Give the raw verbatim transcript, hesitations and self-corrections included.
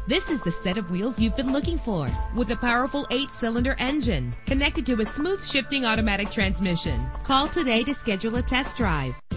This is the set of wheels you've been looking for, with a powerful eight-cylinder engine connected to a smooth shifting automatic transmission. Call today to schedule a test drive.